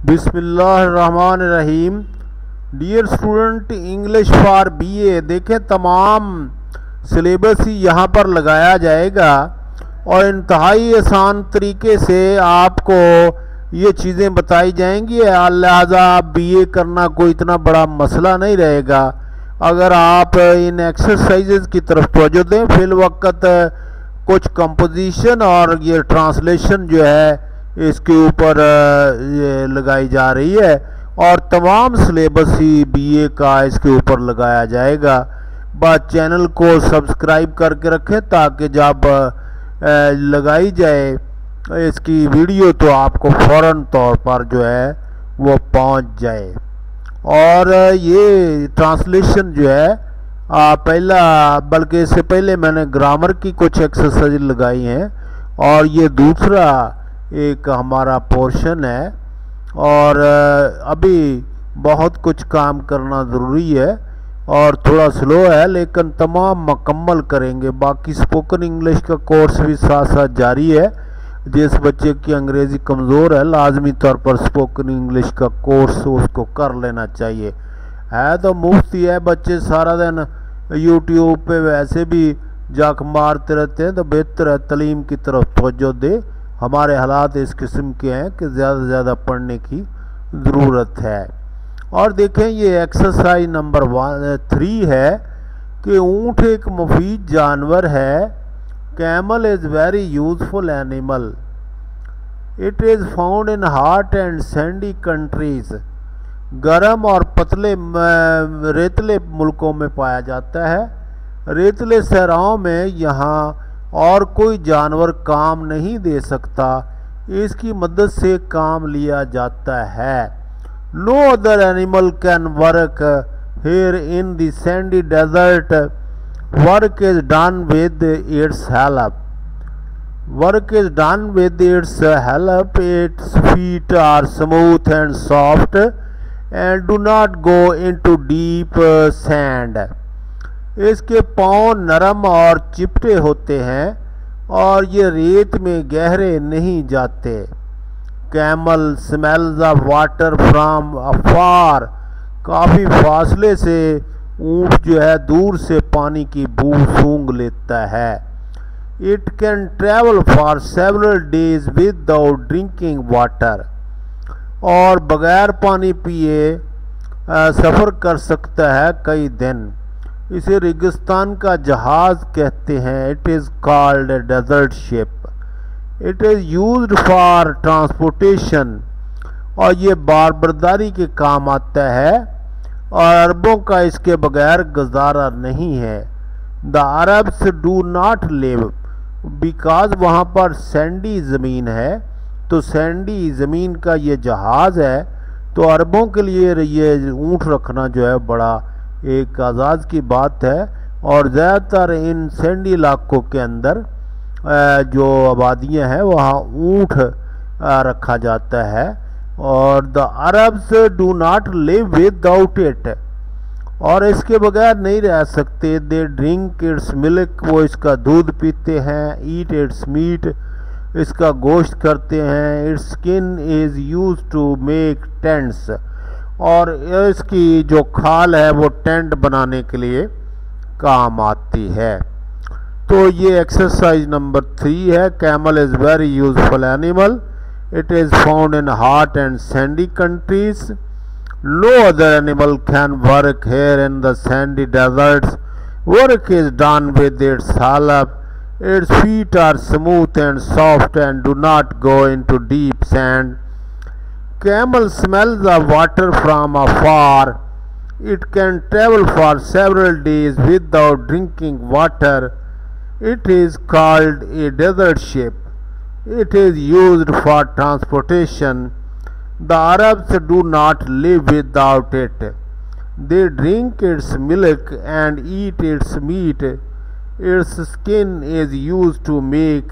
बिस्मिल्लाहिर्रहमानिर्रहीम। Dear student, English for BA देखें, तमाम सिलेबस ही यहाँ पर लगाया जाएगा और इंतहाई आसान तरीके से आपको ये चीज़ें बताई जाएंगी। लिहाजा बीए करना कोई इतना बड़ा मसला नहीं रहेगा अगर आप इन एक्सरसाइजेज की तरफ तवज्जो दें। फिल वक्त कुछ कंपोजिशन और ये ट्रांसलेशन जो है इसके ऊपर ये लगाई जा रही है और तमाम सिलेबस ही बीए का इसके ऊपर लगाया जाएगा। बस चैनल को सब्सक्राइब करके रखें ताकि जब लगाई जाए इसकी वीडियो तो आपको फ़ौरन तौर पर जो है वो पहुंच जाए। और ये ट्रांसलेशन जो है पहला, बल्कि इससे पहले मैंने ग्रामर की कुछ एक्सरसाइज लगाई हैं और ये दूसरा एक हमारा पोर्शन है और अभी बहुत कुछ काम करना ज़रूरी है और थोड़ा स्लो है लेकिन तमाम मुकम्मल करेंगे। बाकी स्पोकन इंग्लिश का कोर्स भी साथ साथ जारी है। जिस बच्चे की अंग्रेज़ी कमज़ोर है लाजमी तौर पर स्पोकन इंग्लिश का कोर्स उसको कर लेना चाहिए। है तो मुफ्त ही है, बच्चे सारा दिन यूट्यूब पे वैसे भी जाक मारते रहते हैं, तो बेहतर है तालीम की तरफ तवज्जो दे। हमारे हालात इस किस्म के हैं कि ज़्यादा से ज़्यादा पढ़ने की ज़रूरत है। और देखें ये एक्सरसाइज नंबर 3 है कि ऊँट एक मुफीद जानवर है। Camel is very useful animal. It is found in hot and sandy countries. गर्म और पतले रेतले मुल्कों में पाया जाता है। रेतले सहराओं में यहाँ और कोई जानवर काम नहीं दे सकता, इसकी मदद से काम लिया जाता है। No other animal can work here in the sandy desert. Work is done with its help. Work is done with its help. Its feet are smooth and soft and do not go into deep sand. इसके पाँव नरम और चिपटे होते हैं और ये रेत में गहरे नहीं जाते। Camel smells of water from afar. काफ़ी फासले से ऊँट जो है दूर से पानी की बू सूंघ लेता है। It can travel for several days without drinking water. और बगैर पानी पिए सफ़र कर सकता है कई दिन। इसे रेगिस्तान का जहाज़ कहते हैं। It is called desert ship. It is used for transportation. और ये बारबरदारी के काम आता है और अरबों का इसके बगैर गुजारा नहीं है। The Arabs do not live because वहाँ पर सैंडी ज़मीन है, तो सैंडी ज़मीन का ये जहाज़ है। तो अरबों के लिए ये ऊँट रखना जो है बड़ा एक आज़ाद की बात है और ज़्यादातर इन सैंडी इलाकों के अंदर जो आबादियाँ हैं वहाँ ऊँट रखा जाता है। और the Arabs do not live without it. और इसके बगैर नहीं रह सकते। They drink its milk. वो इसका दूध पीते हैं। Eat its meat. इसका गोश्त करते हैं। Its skin is use to make tents. और इसकी जो खाल है वो टेंट बनाने के लिए काम आती है। तो ये एक्सरसाइज नंबर 3 है। Camel is very useful animal. It is found in hot and sandy countries. No other animal can work here in the sandy deserts. Work is done with its help. Its feet are smooth and soft and do not go into deep sand. Camel smells the water from afar. It can travel for several days without drinking water. It is called a desert ship. It is used for transportation. The Arabs do not live without it. They drink its milk and eat its meat. Its skin is used to make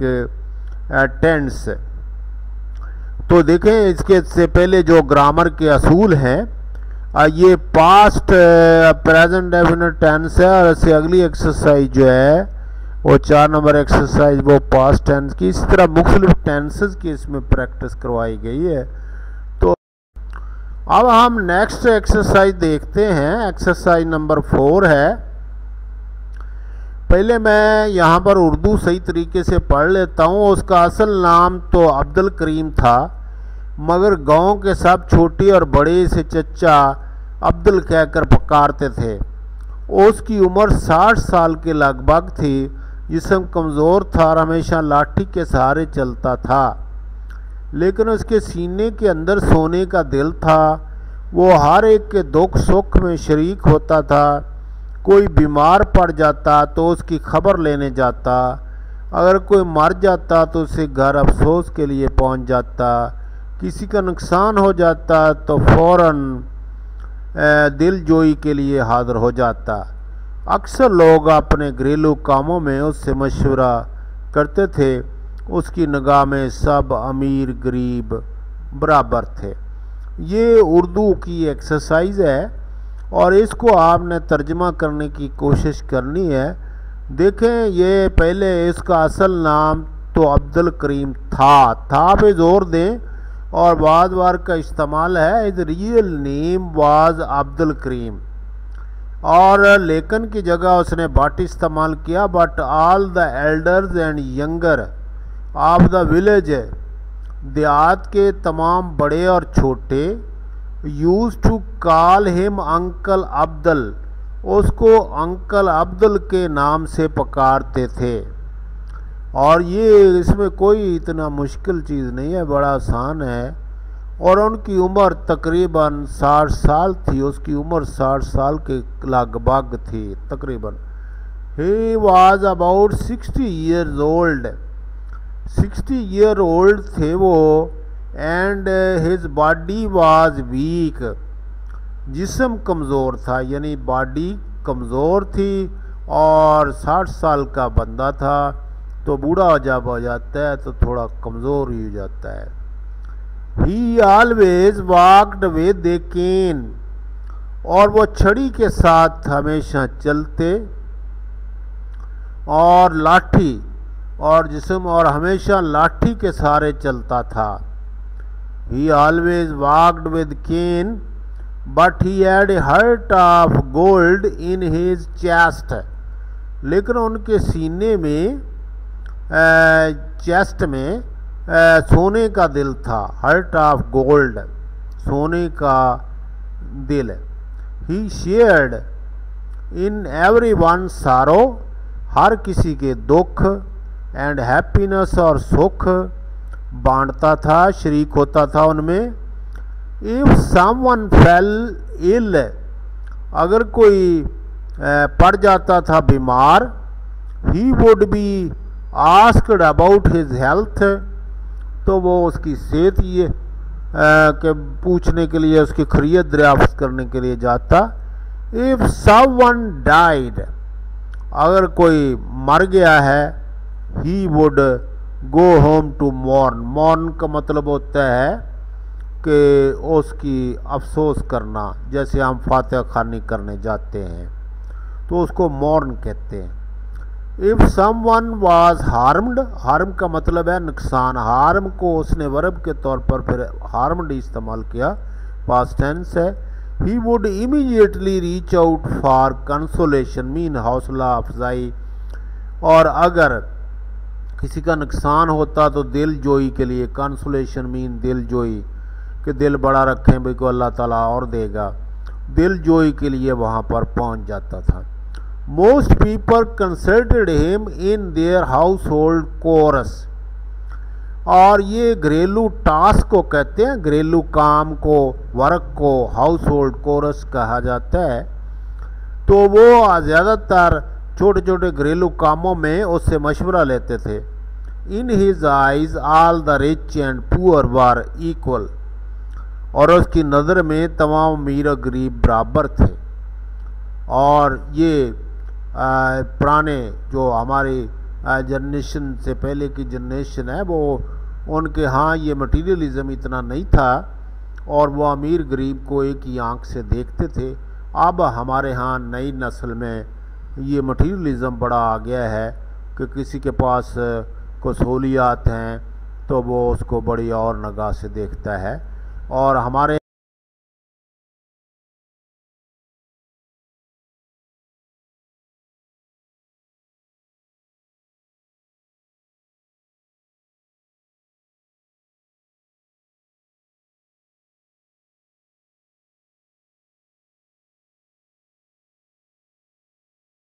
tents. तो देखें इसके से पहले जो grammar के असूल हैं ये पास्ट प्रेजेंट डेफिनेट टेंस है और इससे अगली एक्सरसाइज जो है वो 4 नंबर एक्सरसाइज वो पास्ट टेंस की। इसी तरह मुख्तलिफ टेंसेस की इसमें प्रैक्टिस करवाई गई है। तो अब हम नेक्स्ट एक्सरसाइज देखते हैं। एक्सरसाइज नंबर 4 है। पहले मैं यहाँ पर उर्दू सही तरीके से पढ़ लेता हूँ। उसका असल नाम तो अब्दुल करीम था, मगर गांव के सब छोटे और बड़े से चचा अब्दुल कहकर पुकारते थे। उसकी उम्र 60 साल के लगभग थी। जिस्म कमज़ोर था और हमेशा लाठी के सहारे चलता था, लेकिन उसके सीने के अंदर सोने का दिल था। वो हर एक के दुख सुख में शरीक होता था। कोई बीमार पड़ जाता तो उसकी खबर लेने जाता, अगर कोई मर जाता तो उसे घर अफसोस के लिए पहुंच जाता, किसी का नुकसान हो जाता तो फौरन दिल जोई के लिए हाजिर हो जाता। अक्सर लोग अपने घरेलू कामों में उससे मशवरा करते थे। उसकी निगाह में सब अमीर गरीब बराबर थे। ये उर्दू की एक्सरसाइज है और इसको आपने तर्जमा करने की कोशिश करनी है। देखें, ये पहले इसका असल नाम तो अब्दुल करीम था पे जोर दें और बाद बार का इस्तेमाल है। His real name was Abdul Karim, और लेकिन की जगह उसने बट इस्तेमाल किया। But all the elders and younger of the village, देहात के तमाम बड़े और छोटे, use to call him uncle Abdul, उसको अंकल अब्दुल के नाम से पुकारते थे। और ये इसमें कोई इतना मुश्किल चीज़ नहीं है, बड़ा आसान है। और उनकी उम्र तकरीबन 60 साल थी। उसकी उम्र 60 साल के लगभग थी तकरीबन। He was about 60 years old, 60 year old थे वो। And his body was weak, जिस्म कमज़ोर था, यानी बॉडी कमज़ोर थी। और 60 साल का बंदा था तो बूढ़ा जब हो जाता है तो थोड़ा कमज़ोर ही हो जाता है। He always walked with a cane, और वो छड़ी के साथ हमेशा चलते, और लाठी और जिस्म और हमेशा लाठी के सहारे चलता था। He always walked with cane, but he had a heart of gold in his chest, लेकिन उनके सीने में चेस्ट में सोने का दिल था। हार्ट ऑफ गोल्ड, सोने का दिल। He shared in every one sorrow, हर किसी के दुख, एंड हैप्पीनेस और सुख बांटता था, शरीक होता था उनमें। इफ समवन फेल इल, अगर कोई पड़ जाता था बीमार, he would be asked about his health, तो वो उसकी सेहत ये के पूछने के लिए, उसकी खैरियत दरियाफ्त करने के लिए जाता। इफ समवन डाइड, अगर कोई मर गया है, he would go home to mourn. Mourn का मतलब होता है कि उसकी अफसोस करना, जैसे हम फातिहा खानी करने जाते हैं तो उसको मॉर्न कहते हैं। If someone was harmed, harm का मतलब है नुकसान। हार्म को उसने वर्ब के तौर पर फिर हार्म्ड इस्तेमाल किया, पास्ट टेंस है। He would immediately reach out for consolation, mean हौसला अफजाई। और अगर किसी का नुकसान होता तो दिल जोई के लिए, कंसोलेशन मीन दिल जोई, कि दिल बड़ा रखें भाई को अल्लाह ताला और देगा, दिल जोई के लिए वहाँ पर पहुँच जाता था। Most people considered him in their household chores, और ये घरेलू टास्क को कहते हैं, घरेलू काम को, वर्क को हाउस होल्ड कोरस कहा जाता है। तो वो ज़्यादातर छोटे छोटे घरेलू कामों में उससे मशवरा लेते थे। In his eyes all the rich and poor were equal, और उसकी नज़र में तमाम अमीर और गरीब बराबर थे। और ये पुराने जो हमारी जनरेशन से पहले की जनरेशन है, वो उनके यहाँ ये मटीरियलिज़म इतना नहीं था और वो अमीर गरीब को एक ही आंख से देखते थे। अब हमारे यहाँ नई नस्ल में ये मटीरियलिज़म बड़ा आ गया है कि किसी के पास कुछ सहूलियात हैं तो वो उसको बड़ी और निगाह से देखता है। और हमारे